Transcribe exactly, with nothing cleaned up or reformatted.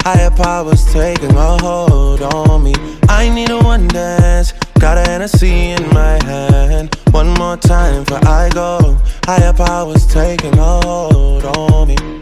Higher powers taking a hold on me. I need a one dance, got a Hennessy in my hand. One more time before I go. Higher powers taking a hold on me.